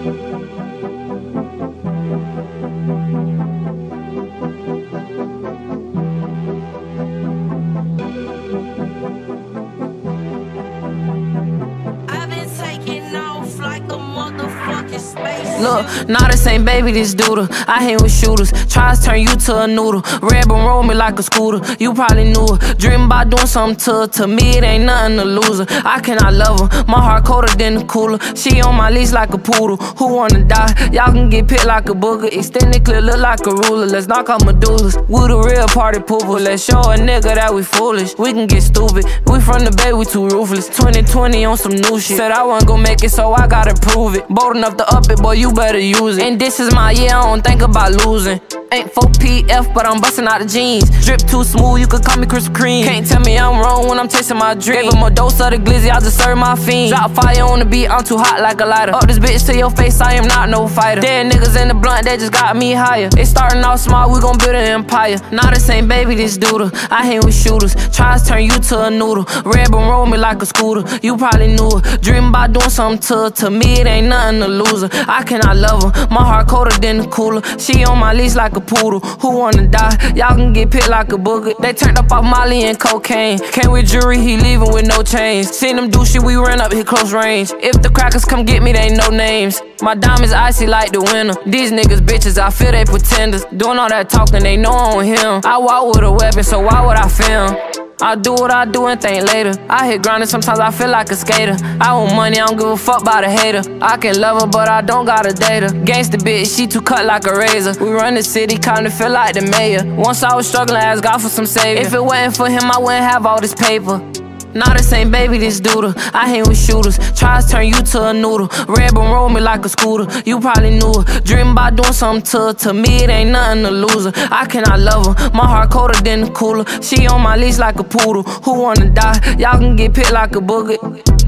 Look, nah, this ain't baby, this Dooda. I hang with shooters, tries to turn you to a noodle. Red bone roll me like a scooter, you probably knew her. Dream about doing something to her, to me it ain't nothing to lose her. I cannot love her, my heart colder than the cooler. She on my leash like a poodle, who wanna die? Y'all can get picked like a booger, extended clip look like a ruler. Let's knock out medullas, we the real party pooper. Let's show a nigga that we foolish, we can get stupid. We from the bay, we too ruthless. 2020 on some new shit, said I wasn't gon' make it, so I gotta prove it. Bold enough to up it, boy, you better use it. And this is my year, I don't think about losing. Ain't 4PF, but I'm busting out the jeans. Drip too smooth, you could call me Krispy Kreme. Can't tell me I'm wrong when I'm chasing my dream. Gave him a dose of the glizzy, I just serve my fiend. Drop fire on the beat, I'm too hot like a lighter. Up this bitch to your face, I am not no fighter. Dead niggas in the blunt, they just got me higher. They starting off small, we gon' build an empire. Nah, this ain't baby, this Dooda. I hang with shooters, tries to turn you to a noodle. Red bone roll me like a scooter, you probably knew her. Dream about doing something to her, to me it ain't nothing to lose her. I cannot love her, my heart colder than the cooler. She on my leash like a poodle, who wanna die? Y'all can get picked like a booger. They turned up off Molly and cocaine. Came with jewelry, he leaving with no chains. Seen them do shit, we ran up hit close range. If the crackers come get me, they ain't no names. My diamonds icy like the winter. These niggas bitches, I feel they pretenders. Doing all that talking, they know on him. I walk with a weapon, so why would I film? I do what I do and think later. I hit grinding, sometimes I feel like a skater. I want money, I don't give a fuck about a hater. I can love her, but I don't gotta date her. Gangsta bitch, she too cut like a razor. We run the city, kinda feel like the mayor. Once I was struggling, I asked God for some savior. If it wasn't for him, I wouldn't have all this paper. Nah, this ain't baby, this Dooda. I hang with shooters, tries to turn you to a noodle. Red bone roll me like a scooter, you probably knew her. Dream about doing something to her, to me it ain't nothing to lose her. I cannot love her, my heart colder than the cooler. She on my leash like a poodle, who wanna die? Y'all can get picked like a booger.